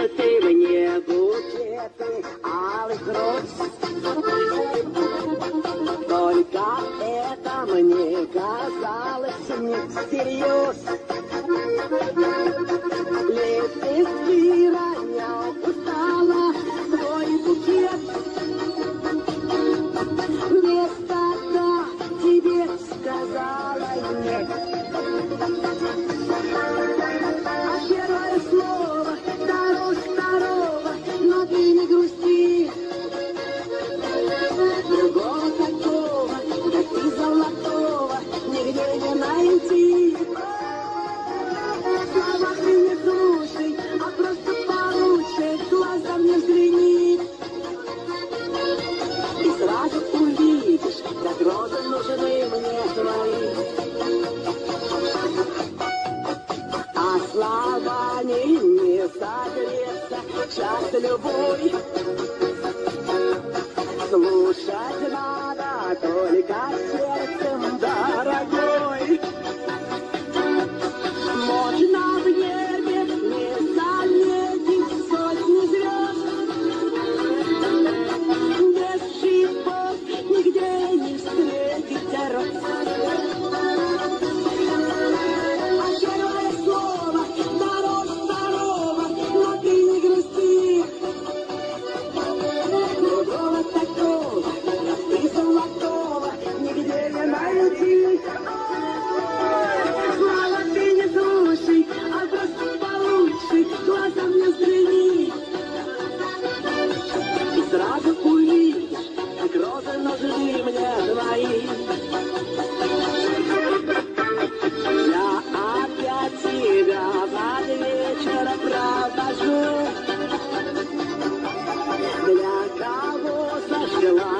ты мне букеты алых роз. Только это мне казалось не всерьез. Лепестки ронял устала свой букет. Вместо «да» тебе сказала «нет». А первое слово дороже второго, но ты не грусти. Другого такого, как ты золотого, нигде не найти. Слова ты не слушай, а просто получше глазом не взгляни. И сразу увидишь, как розы нужны мне твои. А словами не согреться час любой. Слушать надо только сердцем, дорогой. Можно в небе не заметить сотни звезд. Без шипов нигде не встретить роз. А первое слово дороже второго, но ты не грусти. Другого такого, как ты золотого, нигде не найти. Слава ты не слушай, а просто получше глазом не взгляни. И сразу увидишь, как розы нужны мне твои. Я опять тебя под вечер провожу. Для кого зажила